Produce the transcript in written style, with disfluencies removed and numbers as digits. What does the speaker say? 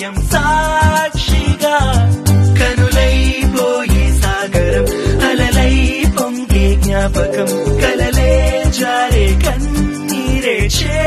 హృదయం సాక్షిగా కనులైపోయే సాగరం అలలై పొంగే జ్ఞాపకం కలలే జారే కన్నీరే